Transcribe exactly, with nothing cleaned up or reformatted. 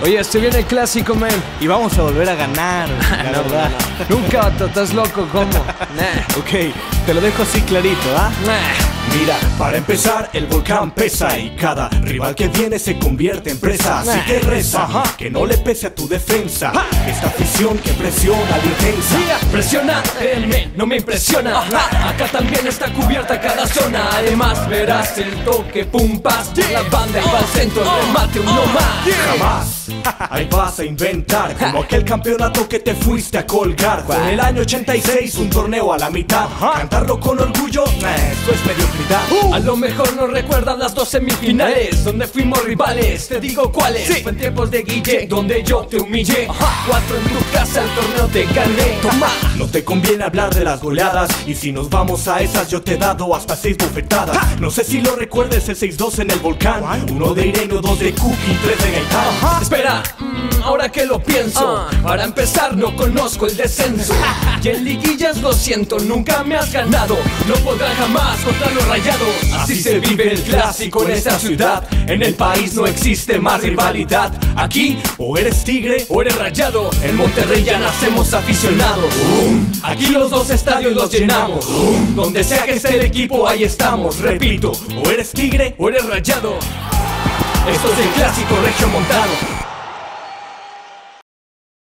Oye, se viene el clásico, man. Y vamos a volver a ganar, la No, verdad. no, no. Nunca, vato, estás loco, ¿cómo? Nah. Ok, te lo dejo así clarito, ¿ah? Nah. Mira, para empezar, el volcán pesa y cada rival que viene se convierte en presa. Así que reza, que no le pese a tu defensa. Esta afición que presiona al intensa. Presiona, créeme, no me impresiona. Acá también está cubierta cada zona. Además verás el toque, pum, pas. La banda y va al centro, remate uno más. Jamás ahí vas a inventar como aquel campeonato que te fuiste a colgar. Fue en el año ochenta y seis, un torneo a la mitad. Cantarlo con orgullo, eh, esto es mediocridad. A lo mejor no recuerdas las dos semifinales donde fuimos rivales, te digo cuáles. Fue en tiempos de Guille, donde yo te humillé. Cuatro en tu casa, el torneo te gané. Toma. No te conviene hablar de las goleadas, y si nos vamos a esas yo te he dado hasta seis bofetadas. No sé si lo recuerdes, el seis dos en el volcán. Uno de Irene, dos de Cookie, tres de Gaitán. Espera, mm, ahora que lo pienso, para empezar no conozco el descenso. Y en liguillas lo siento, nunca me has ganado. No podrás jamás contra los rayados. Así se vive el clásico en esta ciudad. En el país no existe más rivalidad. Aquí O eres tigre o eres rayado. En Monterrey ya nacemos aficionados. Aquí los dos estadios los llenamos. Donde sea que esté el equipo, ahí estamos. Repito, o eres tigre o eres rayado. Esto es el clásico regio montano.